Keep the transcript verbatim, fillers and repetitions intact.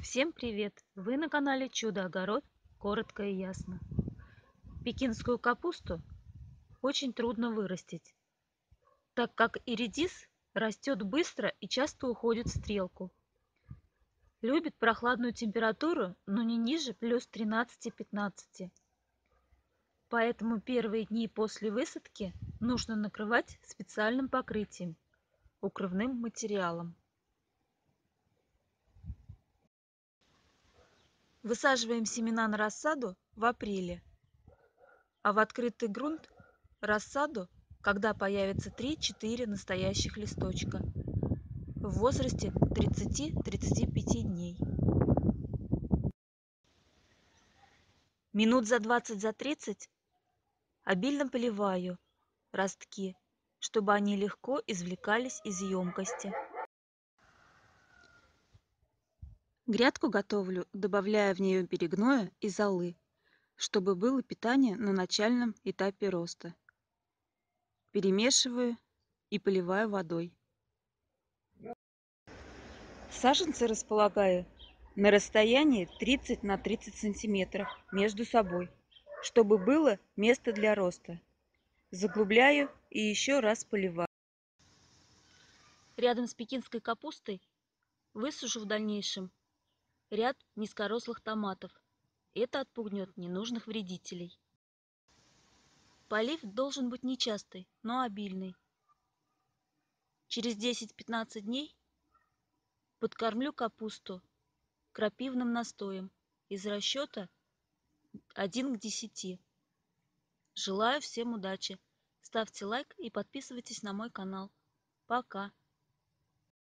Всем привет! Вы на канале Чудо-огород, коротко и ясно. Пекинскую капусту очень трудно вырастить, так как и редис растет быстро и часто уходит в стрелку. Любит прохладную температуру, но не ниже плюс тринадцати-пятнадцати. Поэтому первые дни после высадки нужно накрывать специальным покрытием, укрывным материалом. Высаживаем семена на рассаду в апреле, а в открытый грунт рассаду, когда появится три-четыре настоящих листочка в возрасте тридцати-тридцати пяти дней. Минут за двадцать за тридцать обильно поливаю ростки, чтобы они легко извлекались из емкости. Грядку готовлю, добавляя в нее перегноя и золы, чтобы было питание на начальном этапе роста. Перемешиваю и поливаю водой. Саженцы располагаю на расстоянии тридцать на тридцать сантиметров между собой, чтобы было место для роста. Заглубляю и еще раз поливаю. Рядом с пекинской капустой высажу в дальнейшем ряд низкорослых томатов. Это отпугнет ненужных вредителей. Полив должен быть нечастый, но обильный. Через десять-пятнадцать дней подкормлю капусту крапивным настоем из расчета один к десяти. Желаю всем удачи. Ставьте лайк и подписывайтесь на мой канал. Пока!